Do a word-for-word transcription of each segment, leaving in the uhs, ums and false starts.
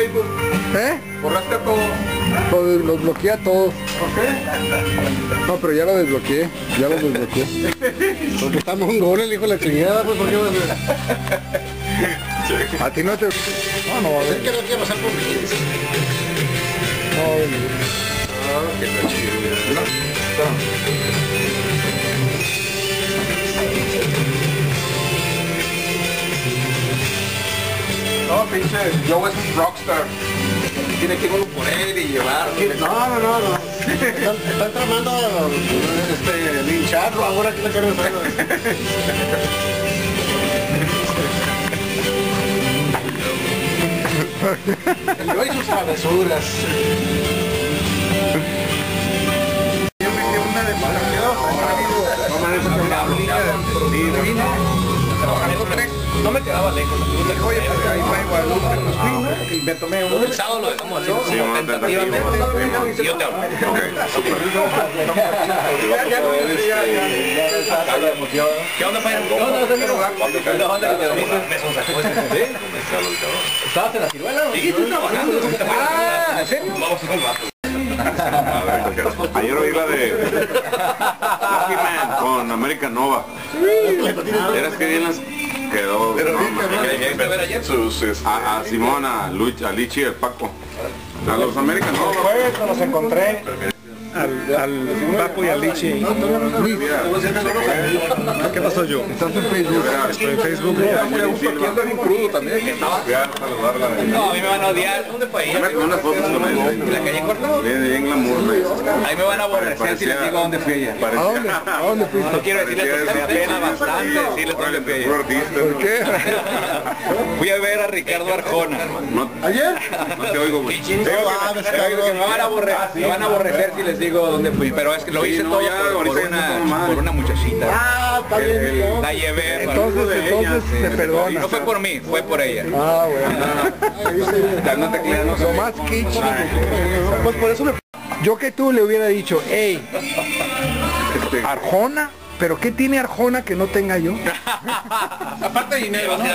Facebook? ¿Eh? ¿Borraste todo? Los, los bloqueé a todos. ¿Por qué? No, pero ya lo desbloqueé. Ya lo desbloqueé. Porque está mongol el hijo de la chingada, pues, ¿por qué? A ti no te... No, no va a venir. Es que no quiero pasar por mí. No va a venir. Ah, qué chido. No. No, pinche, Joe es un rockstar. Tiene que ir uno por él y llevarlo. No, no, no, no. Están, están tramando este, lincharlo ahora que le quieren hacer. El Joe y sus travesuras. Yo me quedé una de no me quedaba lejos. Oye, pues ahí fue Guadalupe, nos fuimos y me tomé un... El sábado lo dejamos así, sí, tentativamente. Y yo te hablo. ¿Qué onda, Pairo? ¿Qué onda? ¿Qué onda? Me sonsacó ese. ¿Estabas en la ciruela? Sí, estoy trabajando. Ah, ¿en serio? Vamos a hacer un rato. Ayer oí la de Lucky Man con American Nova. Eras que bien las quedó. Pero bien, no, sus, es, a, a Simón, a, Luch, a Lichi y el Paco. A los American Nova. Pues los encontré. Al, al Paco y al Lichi. ¿Qué pasó yo? ¿Estás en Facebook? Estoy en Facebook. Ando bien crudo también. No, a mí me van a odiar. ¿Dónde fue ella? Me tomé unas fotos con él. ¿En la calle corta? Bien, bien glamour, güey. Ahí me van a aborrecer si les digo dónde fui ella. ¿A dónde? ¿A dónde fuiste? No quiero decirles porque me apena bastante decirles dónde fui ella. ¿Por qué? Fui a ver a Ricardo Arjona. ¿Ayer? No te oigo, güey. Me van a aborrecer, me van a aborrecer si les digo dónde fui, pero es que lo hice no, todo ya, por, por ahorita ya no una, por una muchachita. Ah, está bien. La llevé. Entonces, entonces te Y perdona. no fue por mí, fue por ella. Ah, bueno. No te creas, no Lo más kitsch. Pues por eso me... Yo que tú le hubiera dicho, hey, Arjona, pero ¿qué tiene Arjona que no tenga yo? Aparte de dinero, ¿no?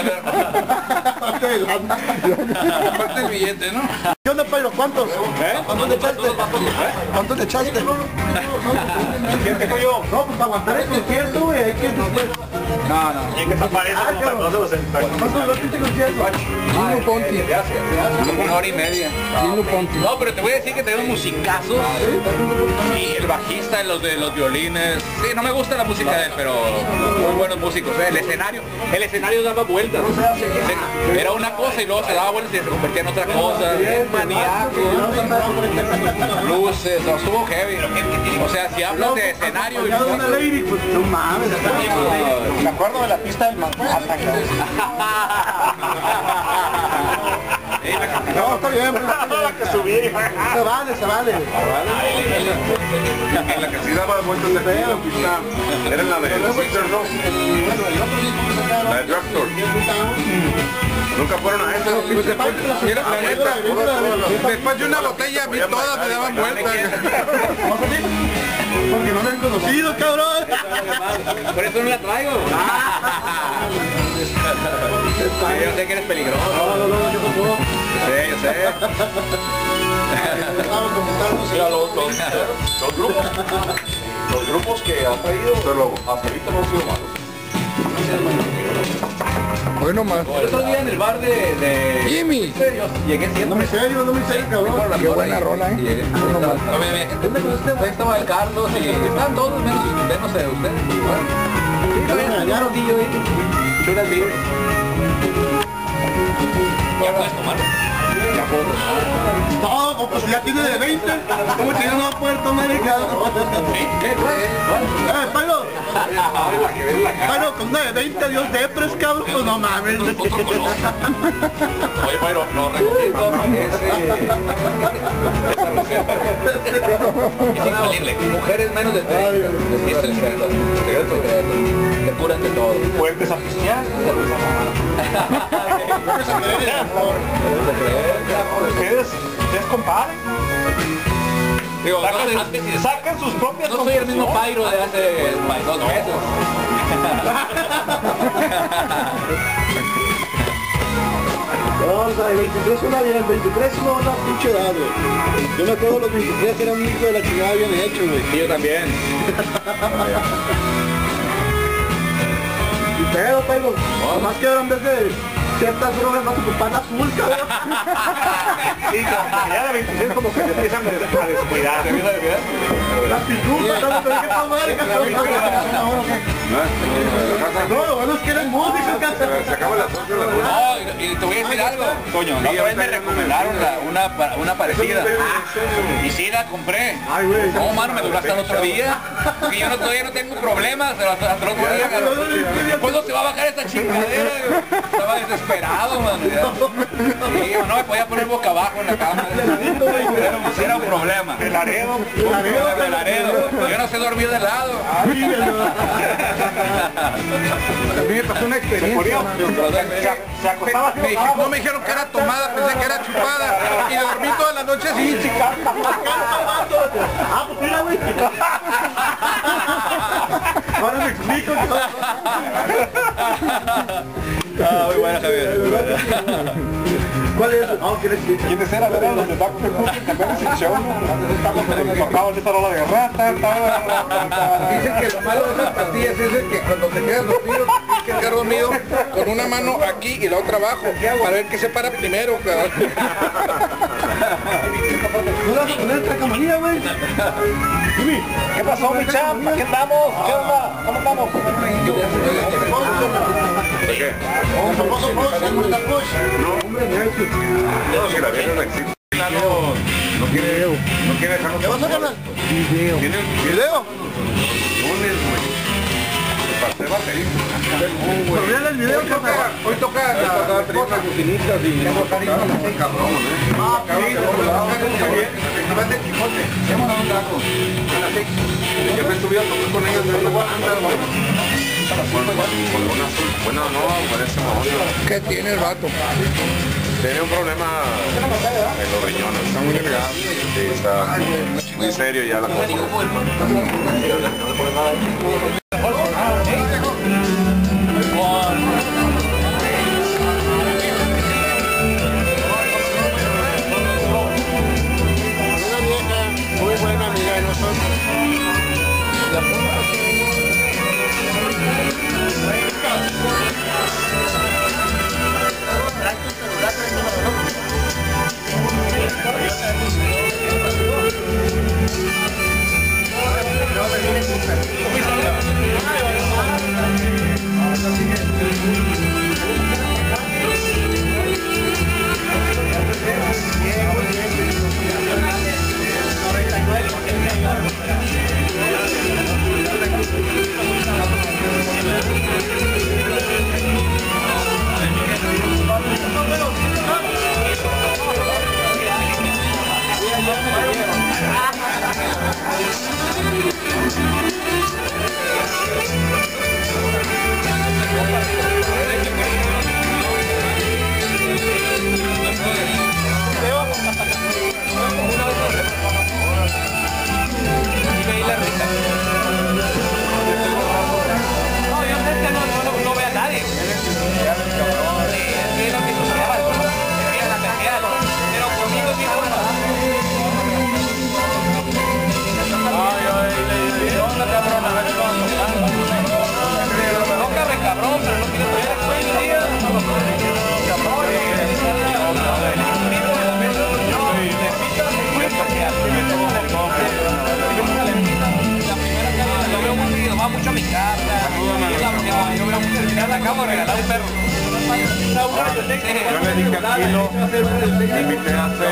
Aparte del billete, ¿no? ¿Qué onda, Pairo? ¿Cuántos? ¿Eh? ¿Cuántos le echaste? ¿Cuántos le echaste? ¿Quién te yo? No, pues para aguantar el concierto, güey, hay que... No, no. ¿En qué te aparece? ¿Cuántos ratiste concierto? Gino Ponti. Como una hora y media. Gino Ponti. No, pero te voy a decir que tenemos musicazos. Y el bajista, los de los violines. Sí, no me gusta la música de él, pero muy buenos músicos. El escenario, el escenario daba vueltas. Era una cosa y luego se daba vueltas y se convertía en otra cosa. Maníaco. Luces, no, estuvo heavy. O sea, si hablas de escenario y Una lady, pues no mames. Me acuerdo de la pista del Manhattan. No, está bien. Que subir. Se vale, se vale. En la que sí daba vueltas de aquí, la pista era la de Winter Rose. La de Drugstore. Nunca fueron a eso. Pues después, mira, la neta, después de una botella a mí todas me daban vueltas. Porque no me han conocido, cabrón. por eso no la traigo. Yo sé que eres peligroso. No, no, no, yo tampoco. Yo sé, yo sé. Mira, los, los, los grupos, los grupos que ha traído hasta ahorita no han sido malos. Bueno, más. El otro día en el bar de... de... Jimmy. Yo llegué siendo... No me serio, no me serio, cabrón. Qué buena rola, ¿eh? Llegué. No, me me ¿dónde conoces? Ahí estaba el Carlos y estaban todos menos, menos de ustedes. Bueno, ya rodillo ahí. Chulas libres. ¿Ya puedes tomar? Ya puedo. No, pues ya tiene de veinte. ¿Cómo que ya no va a poder tomar el cabrón? ¿Qué? Eh, Pablo. Pablo, con una de veinte, Dios de pres, cabrón, pues no mames. Oye, pero no recomiendo ese... esa receta. Es infalible. Mujeres menos de treinta. Es el secreto. El secreto. Te curan de todo. Vuelves a pistear. ¿Ustedes? ¿Ustedes compadres? Digo, Sacan, no, antes y sacan sus propias no soy el mismo Pairo de hace dos meses. No, o sea, el veintitrés una bien, el veintitrés no una pinche edad, güey. Yo me acuerdo los veintitrés eran un hijo de la chingada bien hecho, güey. Y yo también. Y pedo, pego. Nomás que ahora en vez de ciertas drogas vas a ocupar azul, cabrón. Sí, como ya de veintiséis como que se empiezan a descuidar. La pituca, no tenés que tomar, cabrón. No, lo bueno es que eres músico, cabrón. Se acaba las ocho de la noche. No, y, y te voy a decir algo, Toño, la otra vez me recomendaron la, una, pa- una parecida. Y sí la compré. Ay, güey. No, mano, me duró hasta el otro día. Porque yo no, todavía no tengo problemas, hasta, hasta el otro día. ¿Cuándo se va a bajar esta chingadera? Estaba desesperado, mano. Ya. Sí, no me podía poner boca abajo en la cama. Era, era un problema. El Laredo. El Laredo. Yo no sé dormir de lado. A mí me pasó una experiencia. Se acostaba así. Me dije- no me dijeron que era tomada, pensé que era chupada. Y dormí toda la noche así, chica. Ah, pues mira, güey. Ahora me explico. Ah, muy buena, Javier. ¿Cuál es? Ah, ¿quieres que? ¿Quiénes eran? Eran los de Taco de Cookie, también en el show. Estamos tocados esta rola de rata. Dicen que lo malo de esas pastillas es el que cuando te quedas dormido, tienes que quedar dormido con una mano aquí y la otra abajo, para ver qué se para primero, cabrón. ¿No le vas a poner esta camarilla, güey? ¿Qué pasó, mi champ? ¿Qué andamos? ¿Qué onda? ¿Cómo estamos? ¿De qué? No, hombre, no, si la vieja no existe. No, no quiere, no quiere dejarnos. ¿Qué vas a ganar? ¿Tiene ¿Video? lunes, güey? Pasé baterista. Pero mira el video, cabrón. Hoy toca la esposa, cocinitas y cabrón, Ah, Yo me subí a tocar con ellos de la banda, güey. Bueno, no, parece mamón. ¿Qué tiene el vato? Tiene un problema en los riñones. Está muy delgado. Sí, está muy serio ya la cosa. Una vieja muy buena amiga de nosotros. Acabo de regalar un perro. Yo le dije al kilo, me invité a hacer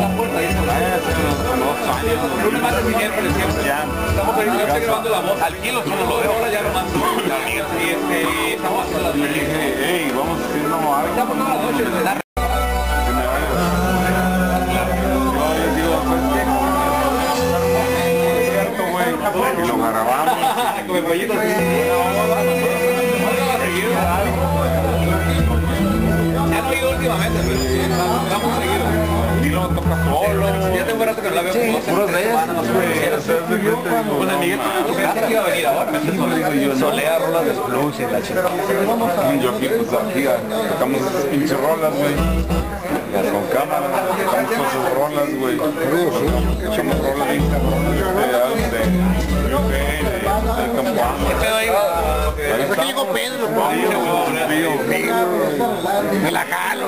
ya. Estamos grabando la voz. Al kilo solo lo dejo, ahora ya lo mando. Y este, estamos haciendo las Le dije, hey, vamos haciendo algo. Estamos toda la noche desde la Que me vaya. Yo les digo, pues, ¿qué? Es cierto, güey. Y lo grabamos. con el rollito así. Ya no he ido últimamente, pero vamos a seguir. Y lo toca solo. Ya tengo rato que no la veo. Puros de ellas. Una amiga que iba a venir ahora. yo Solea rolas de blues y la chica. Yo aquí, pues aquí, tocamos esas pinches rolas, güey. Con cámara, tocamos todas sus rolas, güey. Echamos rolas bien cabronas de U K, de Campoano. ¿Qué pedo ahí? Aquí llegó Pedro, Me la jalo,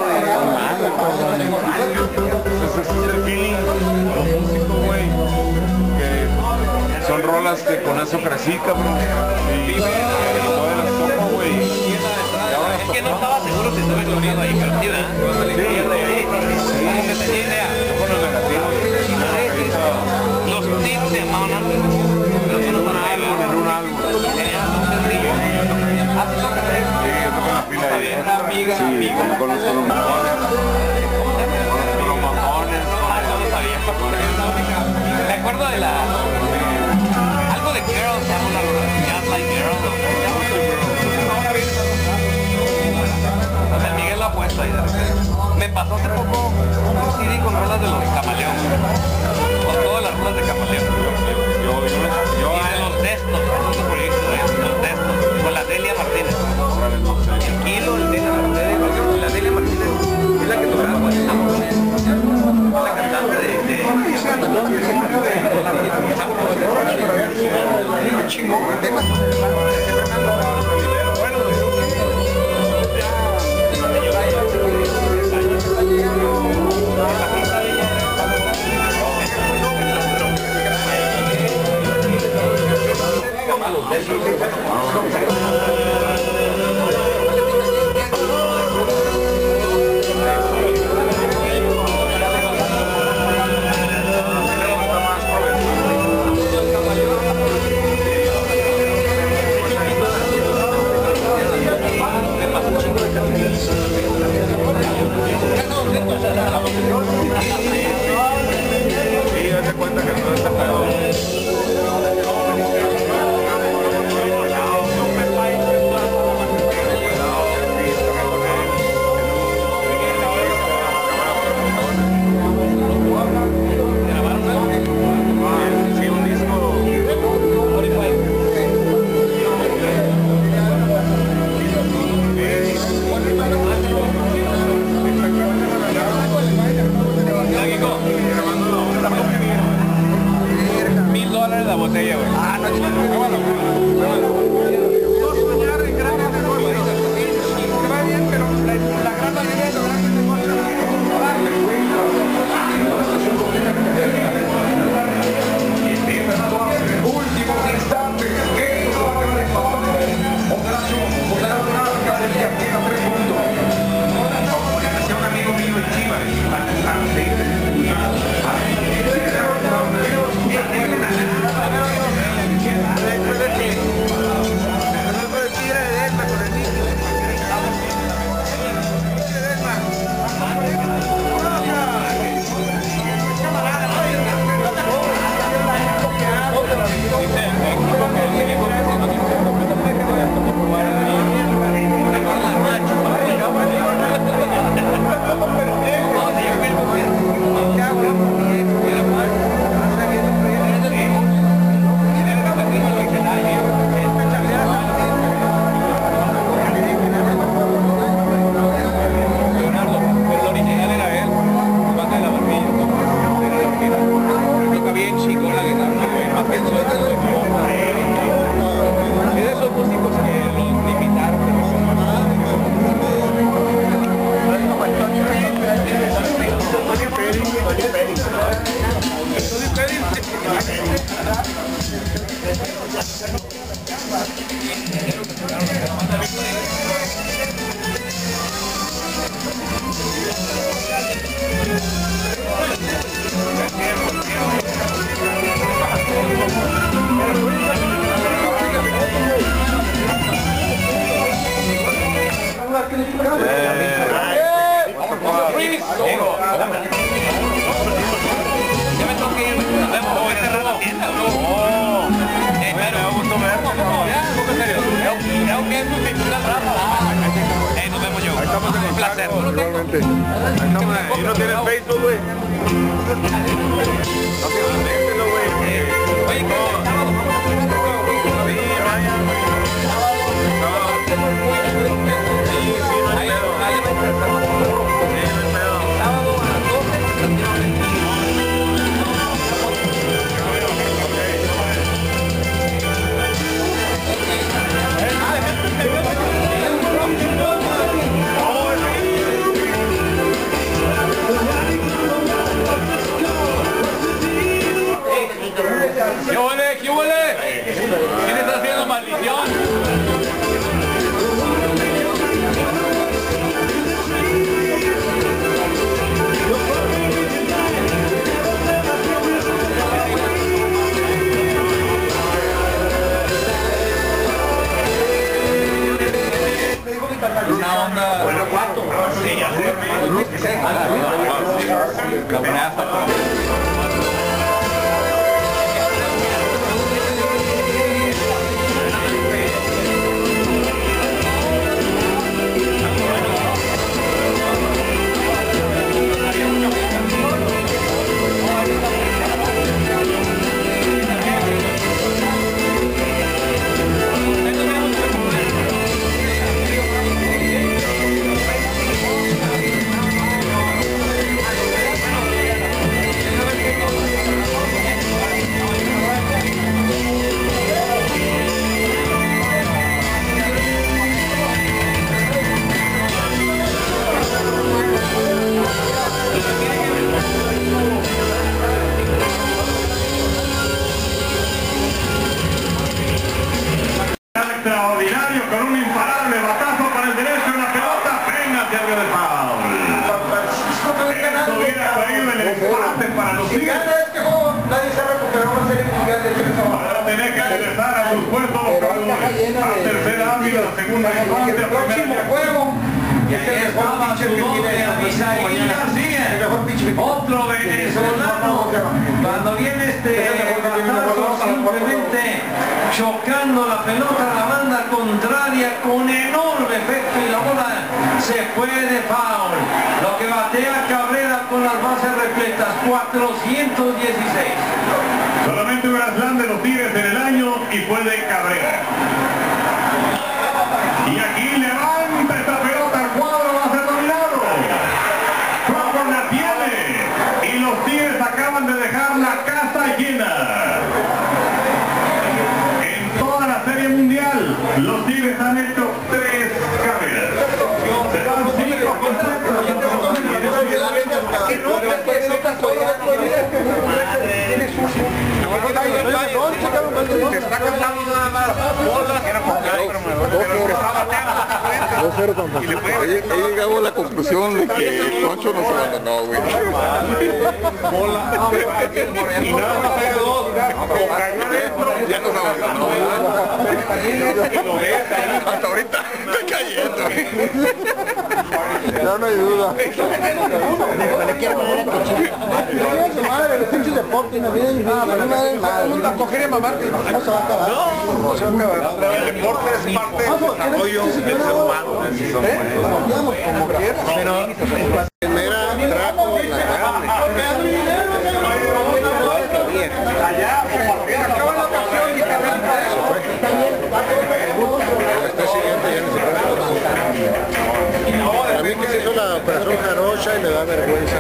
Ese es el feeling músico, güey. Que son rolas que con eso crecí, cabrón. Y todas las toco, güey. Es que no estaba seguro si estaba escondido ahí, pero sí, ¿verdad? Cuando le izquierda y ahí, como que tenía idea. Con los negativos. Los tips se llamaban antes. Pero eso no son álbum, En un álbum. tenían un sencillo. Ah, ¿tú tocas ahí? Sí, yo toco la pila ahí. Amiga, Sí, amiga. con los mamones. Los mamones. Ah, no lo sabía. Me acuerdo de la... Algo de Girl, se llama una rola. Just Like Girl. O sea, Miguel lo ha puesto ahí de repente. Me pasó hace poco un C D con rolas de los Camaleón. Con todas las rolas de Camaleón. Yo, yo, yo, Y de los Destos, esos proyectos de los Destos. Con la Delia Martínez. El Kilo, el Delia Martínez. La Delia Martínez es la que tocaba con el Amor. La cantante de... de... chingón. sí, date cuenta que todo este pedo. Sí, un Mil dólares la botella, güey. Ah, no, Últimos instantes, que esto va a quedar en operación, operación arca del día, queda tres puntos. Como le decía un amigo mío en Chivas, antes Ya me tengo que ir, nos vemos, voy a cerrar la tienda, bro. Oh, eh, pero me gustó verlo, ¿no? Ya, ¿cómo en serio? Creo que es mi pintura brava. Eh, nos vemos yo. Ahí estamos en Un placer. igualmente. Ahí estamos, y no tienes Facebook, güey. No tienes Facebook, güey. Oye, ¿qué? El sábado vamos a hacer este juego. Sí, vaya, güey. Cuando viene este batazo, simplemente chocando la pelota a la banda contraria con enorme efecto y la bola se fue de foul. Lo que batea Cabrera con las bases repletas, cuatrocientos dieciséis. Solamente un gran de los Tigres en el año y fue de Cabrera. Y aquí levanta esta pelota al cuadro, va a ser dominado. Crawford la tiene. Y los Tigres acaban de dejar la casa llena. En toda la Serie Mundial, los Tigres han hecho tres carreras. Se dan cinco Se está cantando nada más bolas, era con Ahí llegamos a la conclusión de que Poncho nos abandonó, güey. y nada más hay dos. Ya nos abandonó. Hasta ahorita está cayendo. Ya no hay duda. Madre, los pinches deportes no vienen. No la cogeré mamá. No se va a acabar. No, se va a acabar. El deporte es parte del desarrollo del ser humano. Como quieras. Pero primera trajo la carne. Allá, acaba la ocasión y carrera. Este siguiente ya no se puede. A mí que se hizo la operación jarocha y le da vergüenza.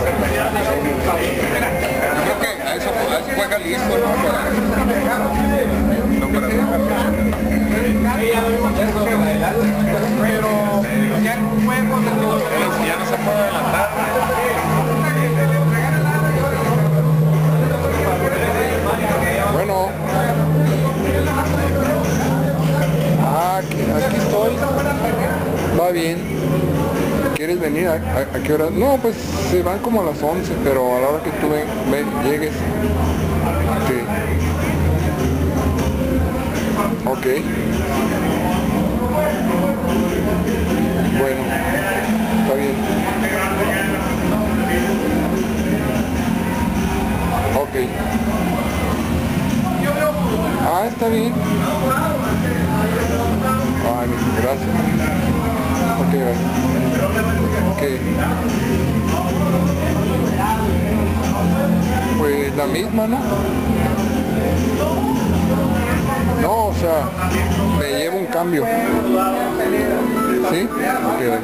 Creo que a eso, a eso juega listo, ¿no? Para, no para Pero ya en un juego de todos ya no se puede adelantar. Bueno. Ah, aquí, aquí estoy. Va bien. ¿Quieres venir? ¿A, a, a qué hora? No, pues se van como a las once, pero a la hora que tú ven, ven, llegues. Sí. Ok. Bueno, está bien. Ok. Ah, está bien. Vale, gracias. Ok, vale. Ok. Pues la misma, ¿no? No, o sea, me llevo un cambio. ¿Sí? Ok, vale.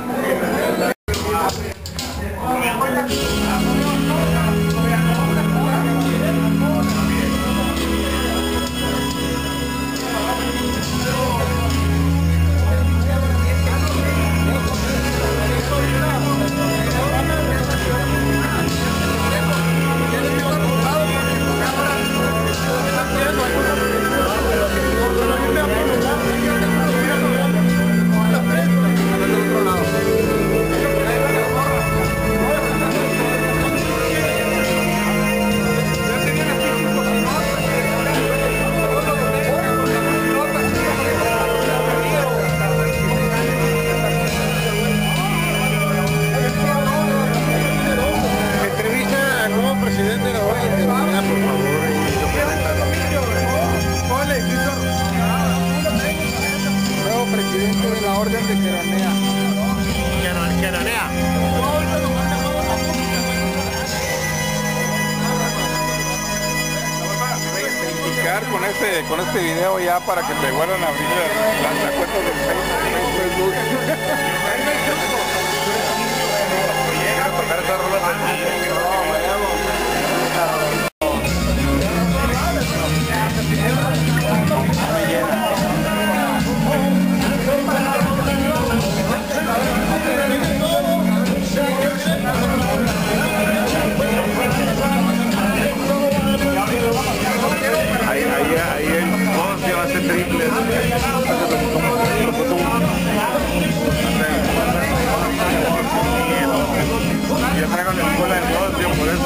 Con este, con este video ya para que te vuelvan a abrir las, las cuentas del Facebook. Ahí, ahí, ahí el Poncio hace triple. Yo traigo la escuela del Poncio, por eso.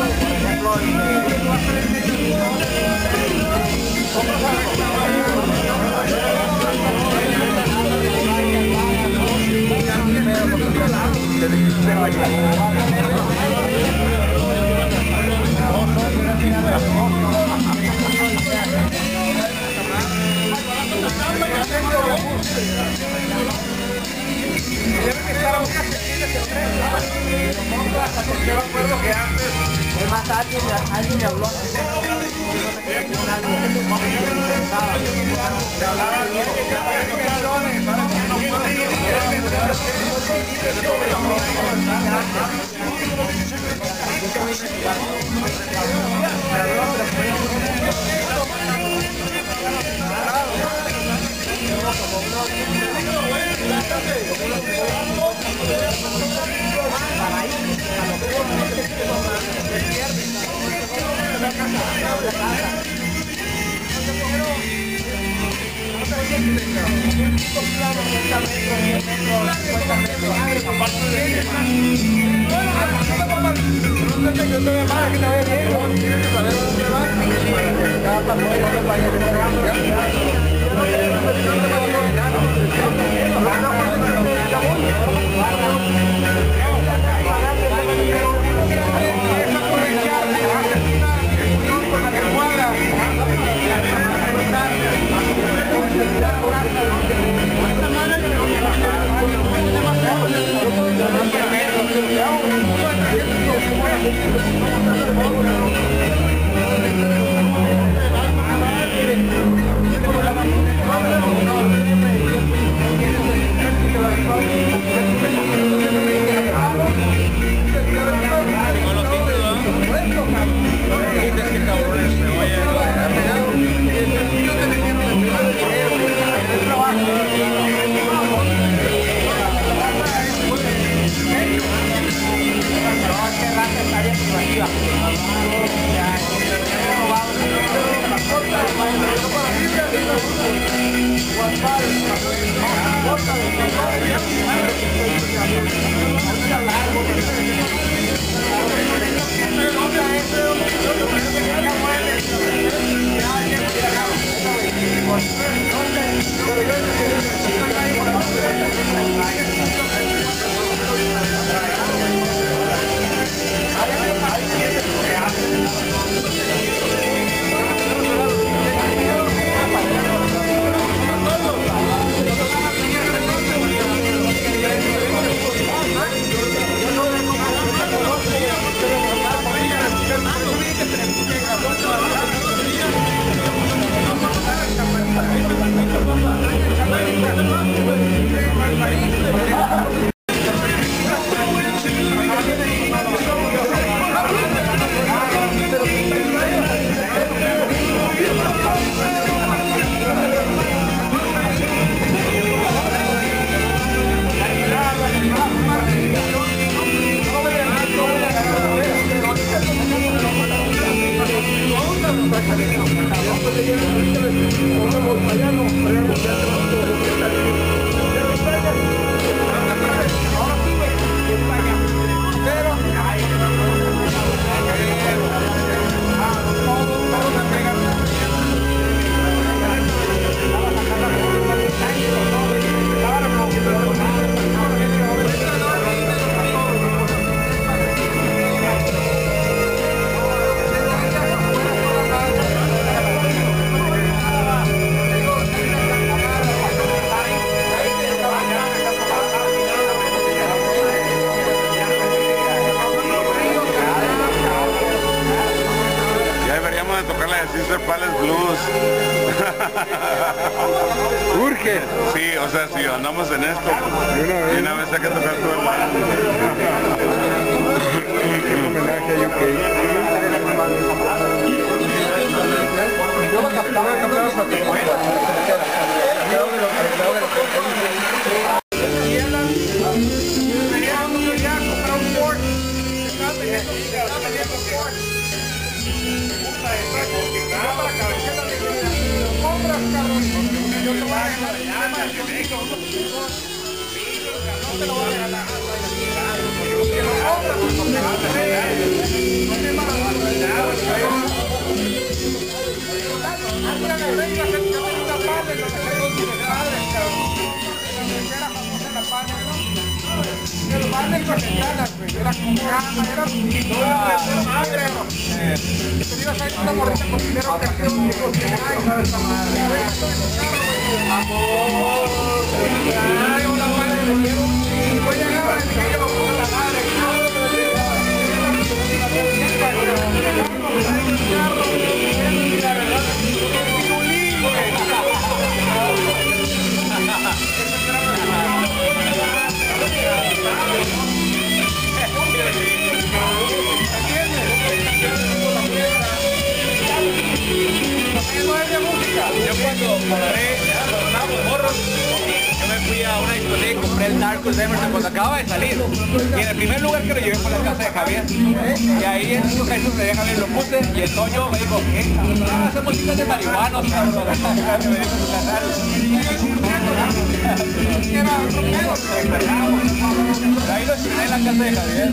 Caesar Palace Blues. Urge. Sí, o sea, si andamos en esto, y una vez hay que tocar todo el año. Homenaje a U K. Yo voy a captar, voy a captar hasta que Voy a Yo cuando compré, cuando estábamos morros, yo me fui a una discoteca y compré el Darkus Emerson cuando acababa de salir. Y en el primer lugar que lo llevé fue la casa de Javier. Y ahí en su casa de Javier lo puse y el Toño me dijo, ¿qué? Ah, esa música es de marihuanos, cabrón. Me dijo su canal. Ahí lo estrené en la casa de Javier.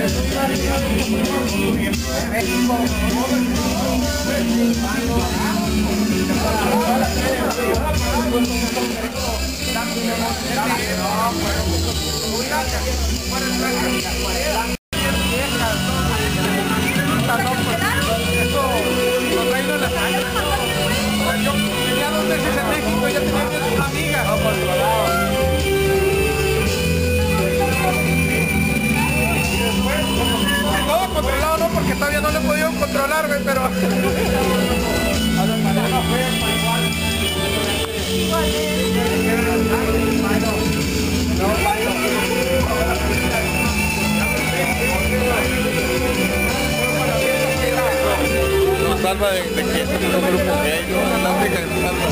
Todo controlado, no, porque todavía no lo he podido controlar, güey, pero... Nos salva de, de que este es un grupo gay, ¿no? La única que nos salva.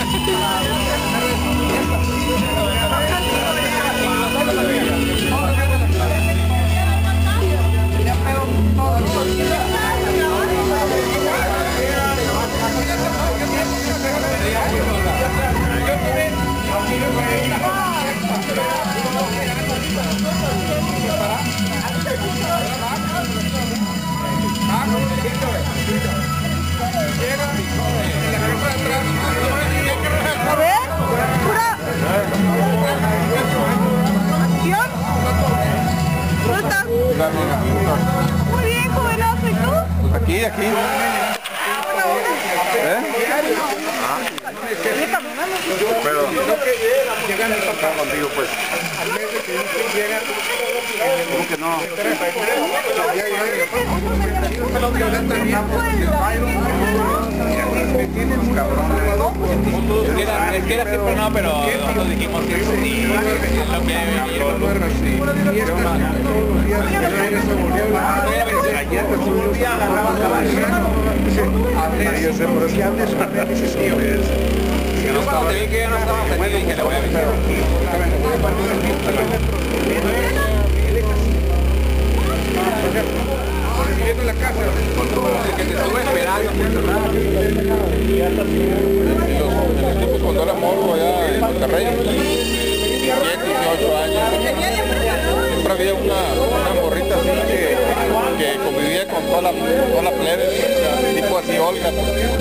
A ver, pura acción. ¿Cómo estás? Muy bien, jovenazo, ¿y tú? Aquí, aquí. ¿Eh? Pero llegan a tocar contigo, pues. ¿Cómo que no? Era, es que era siempre no, pero nosotros dijimos que sí, es lo que debe venir. Yo cuando te vi que ya no estaba feliz, dije, le voy a avisar. La casa, que te estuve esperando. En los tiempos cuando era morro allá en Monterrey, diecisiete, dieciocho años, siempre había una, una morrita así que, que convivía con toda la, toda la plebe, tipo así Olga.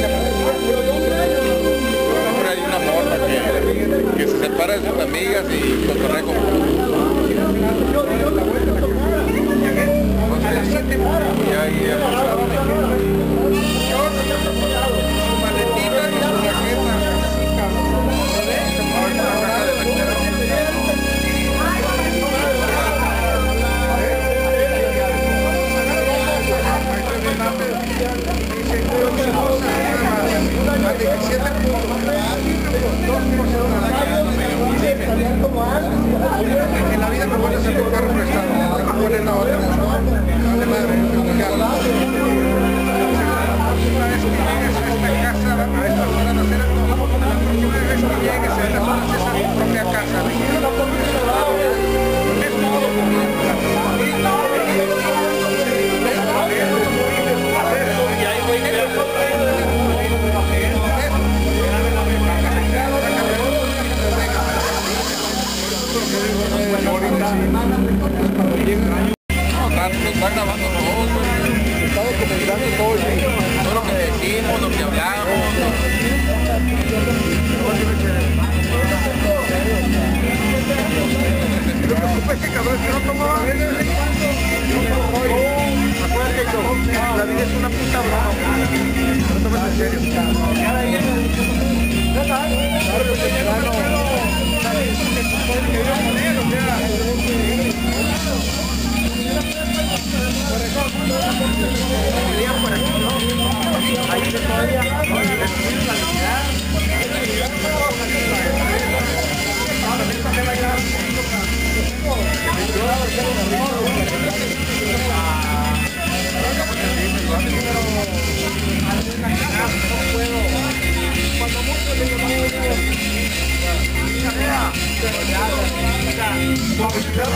Siempre hay una morra que, que se separa de sus amigas y cotorrea con... Ya ahí ya en la vida me vuelve a hacer un carro prestado, me ponen la otra, no, vale madre,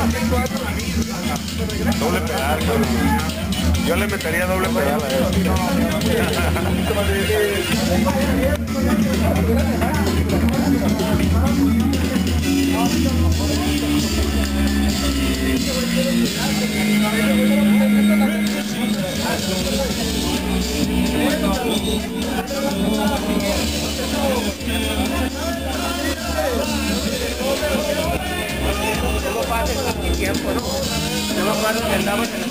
Doble pedal, cabrón. Yo le metería doble pedal a eso. Tiempo, ¿no? Yo me acuerdo que andaba en el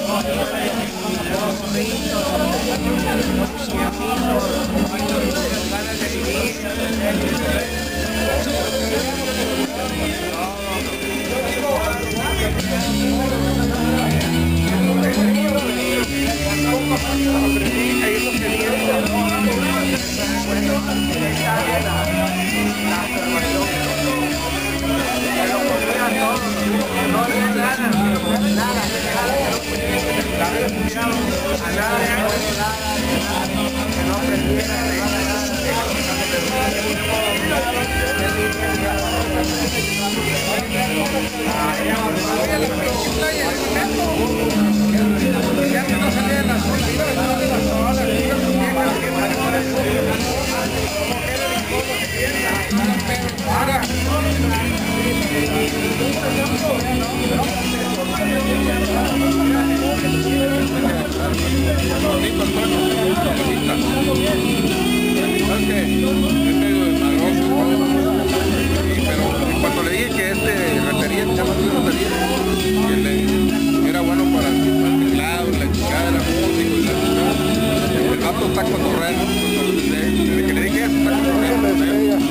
Cuando le dije que este refería, echaba su refería, que le, era bueno para, para el teclado, la chingada de la música y la chingada. El gato está cotorreando, desde que le dije eso está cotorreando. ¿Eh?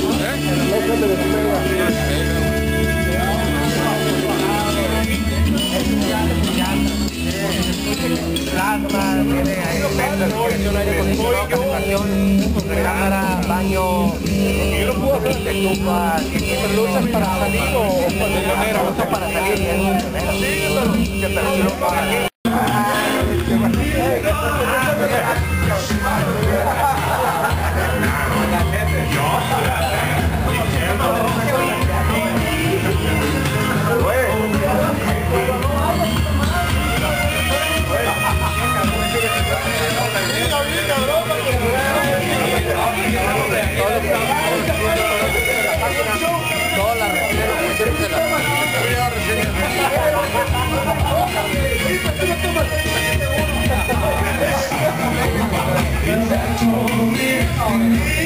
plasma, tiene ahí efectos, aire acondicionado, calefacción, recámara, baño, estufa, ¿tiene luces para salir o luces para salir? Oh,